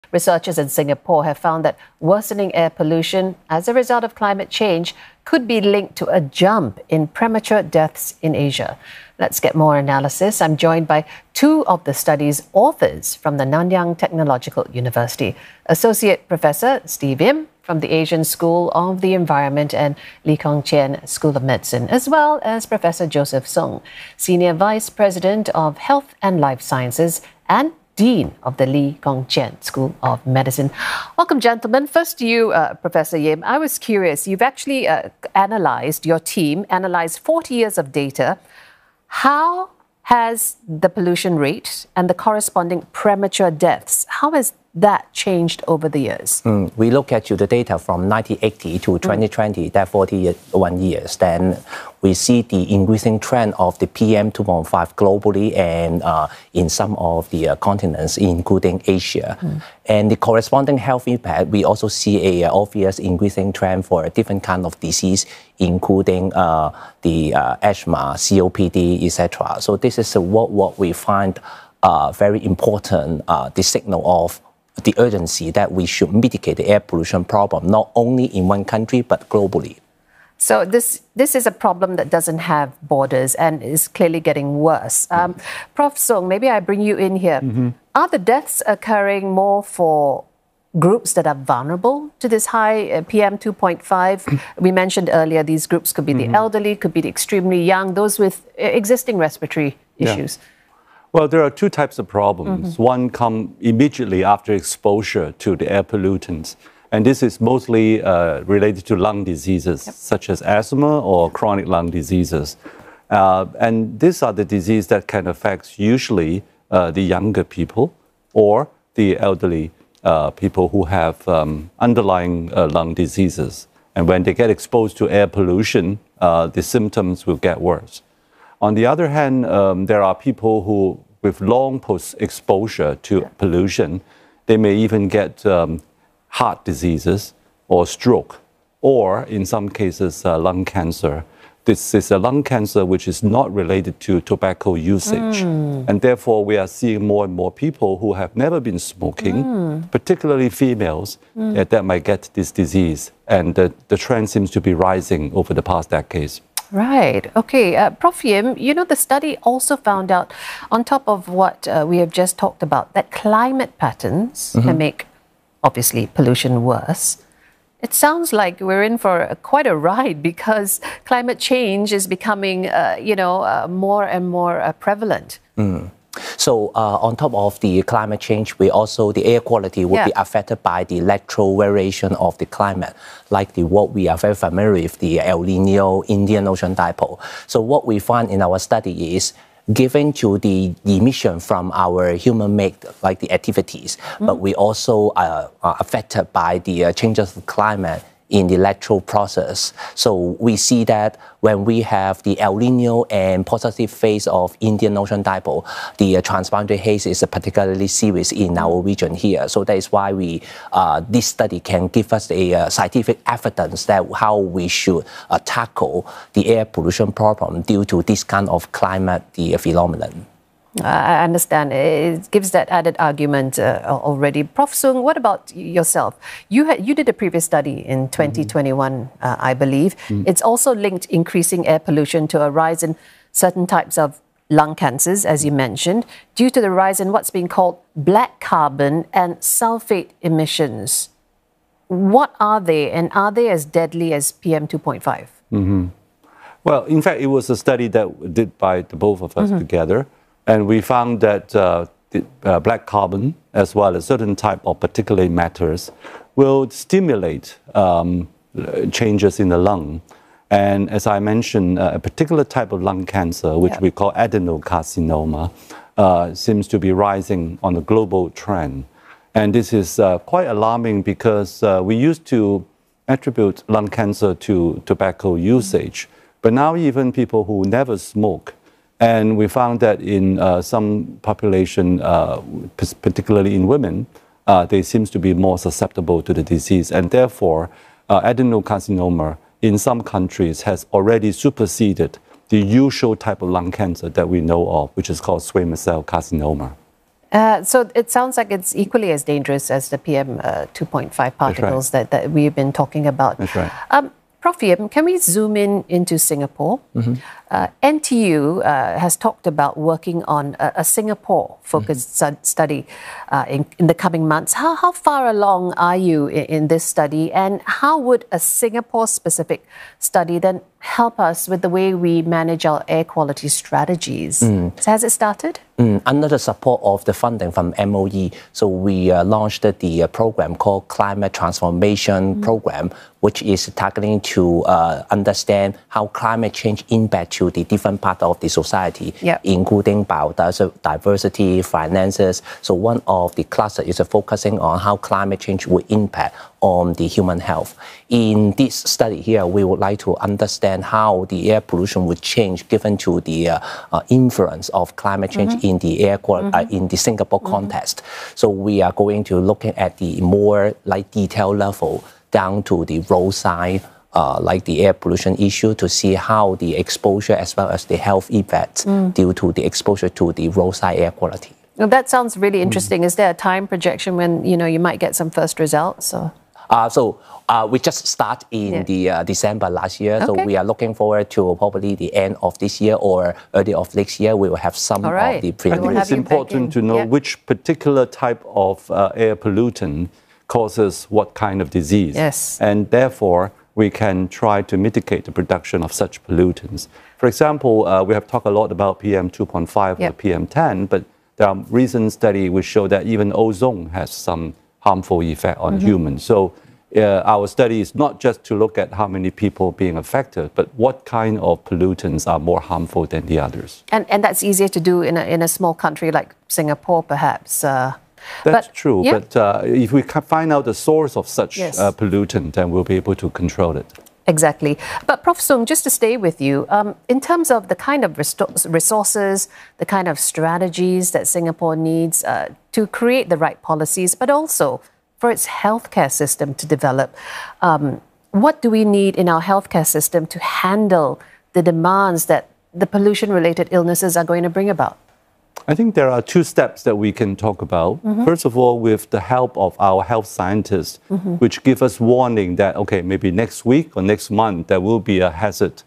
Researchers in Singapore have found that worsening air pollution as a result of climate change could be linked to a jump in premature deaths in Asia. Let's get more analysis. I'm joined by two of the study's authors from the Nanyang Technological University, Associate Professor Steve Yim from the Asian School of the Environment and Lee Kong Chian School of Medicine, as well as Professor Joseph Sung, Senior Vice President of Health and Life Sciences and Dean of the Lee Kong Chian School of Medicine. Welcome, gentlemen. First to you, Professor Yim. I was curious, you've actually your team analyzed 40 years of data. How has the pollution rate and the corresponding premature deaths, how has that changed over the years? We look at the data from 1980 to 2020, that 41 years. Then we see the increasing trend of the PM 2.5 globally and in some of the continents, including Asia. And the corresponding health impact, we also see an obvious increasing trend for a different kind of disease, including the asthma, COPD, etc. So this is what we find very important, the signal of the urgency that we should mitigate the air pollution problem, not only in one country, but globally. So this is a problem that doesn't have borders and is clearly getting worse. Prof. Sung, maybe I bring you in here. Are the deaths occurring more for groups that are vulnerable to this high PM 2.5? We mentioned earlier these groups could be the elderly, could be the extremely young, those with existing respiratory issues. Well, there are two types of problems. One comes immediately after exposure to the air pollutants. And this is mostly related to lung diseases, such as asthma or chronic lung diseases. And these are the diseases that can affect usually the younger people or the elderly people who have underlying lung diseases. And when they get exposed to air pollution, the symptoms will get worse. On the other hand, there are people who, with long post-exposure to pollution, they may even get heart diseases or stroke, or in some cases, lung cancer. This is a lung cancer which is not related to tobacco usage. And therefore, we are seeing more and more people who have never been smoking, particularly females, that might get this disease. And the trend seems to be rising over the past decades. Right. Okay. Prof. Yim, you know, the study also found out, on top of what we have just talked about, that climate patterns can make, obviously, pollution worse. It sounds like we're in for quite a ride because climate change is becoming, more and more prevalent. So on top of the climate change, the air quality will be affected by the lateral variation of the climate, like what we are very familiar with, the El Nino Indian Ocean Dipole. So what we find in our study is, given to the emission from our human-made, like the activities, but we also are affected by the changes of climate in the lateral process. So we see that when we have the El Nino and positive phase of Indian Ocean Dipole, the transboundary haze is particularly serious in our region here. So that is why this study can give us a scientific evidence that how we should tackle the air pollution problem due to this kind of climate phenomenon. I understand. It gives that added argument already. Prof. Sung, what about yourself? You did a previous study in 2021, I believe. It's also linked increasing air pollution to a rise in certain types of lung cancers, as you mentioned, due to the rise in what's being called black carbon and sulfate emissions. What are they, and are they as deadly as PM 2.5? Well, in fact, it was a study that did by the both of us together. And we found that black carbon, as well as certain type of particulate matters, will stimulate changes in the lung. And as I mentioned, a particular type of lung cancer, which we call adenocarcinoma, seems to be rising on a global trend. And this is quite alarming because we used to attribute lung cancer to tobacco usage. But now even people who never smoke, and we found that in some population, particularly in women, they seem to be more susceptible to the disease. And therefore, adenocarcinoma in some countries has already superseded the usual type of lung cancer that we know of, which is called squamous cell carcinoma. So it sounds like it's equally as dangerous as the PM 2.5 particles that we've been talking about. That's right. Prof. Yim, can we zoom into Singapore? NTU has talked about working on a Singapore-focused study in the coming months. How far along are you in this study, and how would a Singapore-specific study then help us with the way we manage our air quality strategies? So has it started? Under the support of the funding from MOE, so we launched the program called Climate Transformation Program, which is targeting to understand how climate change impacts to the different parts of the society, including biodiversity, finances. So one of the clusters is focusing on how climate change will impact on the human health. In this study here, we would like to understand how the air pollution would change given to the influence of climate change in the air quality in the Singapore context. So we are going to looking at the more detailed level down to the roadside, like the air pollution issue, to see how the exposure as well as the health effects due to the exposure to the roadside air quality. Well, that sounds really interesting. Is there a time projection when you might get some first results? Or? We just start in the December last year, so we are looking forward to probably the end of this year or early of next year. We will have some of the preliminary. I think it's important to know which particular type of air pollutant causes what kind of disease. And therefore, we can try to mitigate the production of such pollutants. For example, we have talked a lot about PM 2.5 or PM 10, but there are recent studies which show that even ozone has some harmful effect on humans. So our study is not just to look at how many people being affected, but what kind of pollutants are more harmful than the others. And that's easier to do in a small country like Singapore, perhaps. That's true, but if we can find out the source of such pollutant, then we'll be able to control it. Exactly. But Prof. Soong, just to stay with you, in terms of the kind of resources, the kind of strategies that Singapore needs to create the right policies, but also for its healthcare system to develop, what do we need in our healthcare system to handle the demands that the pollution-related illnesses are going to bring about? I think there are two steps that we can talk about. First of all, with the help of our health scientists, which give us warning that, okay, maybe next week or next month, there will be a hazard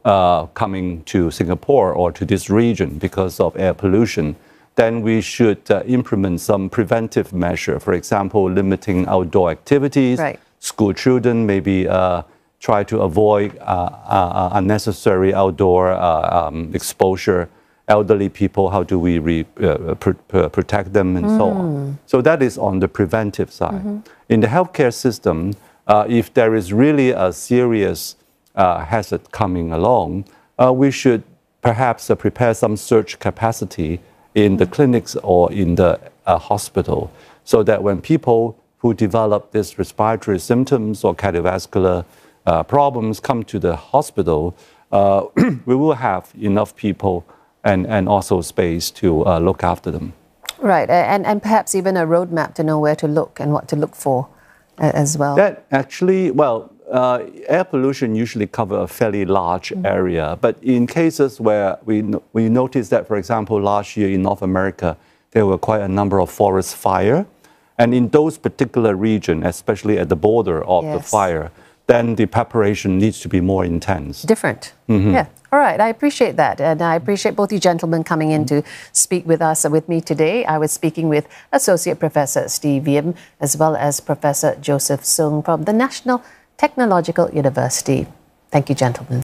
coming to Singapore or to this region because of air pollution. Then we should implement some preventive measure. For example, limiting outdoor activities. School children maybe try to avoid unnecessary outdoor exposure. Elderly people, how do we protect them and so on. So that is on the preventive side. In the healthcare system, if there is really a serious hazard coming along, we should perhaps prepare some surge capacity in the clinics or in the hospital, so that when people who develop these respiratory symptoms or cardiovascular problems come to the hospital, we will have enough people and also space to look after them. Right, and perhaps even a roadmap to know where to look and what to look for as well. That actually, air pollution usually covers a fairly large area, but in cases where we noticed that, for example, last year in North America, there were quite a number of forest fires, and in those particular regions, especially at the border of the fire, then the preparation needs to be more intense. Different. Yeah. All right. I appreciate that. And I appreciate both you gentlemen coming in to speak with us. With me today, I was speaking with Associate Professor Steve Yim, as well as Professor Joseph Soong from the National Technological University. Thank you, gentlemen.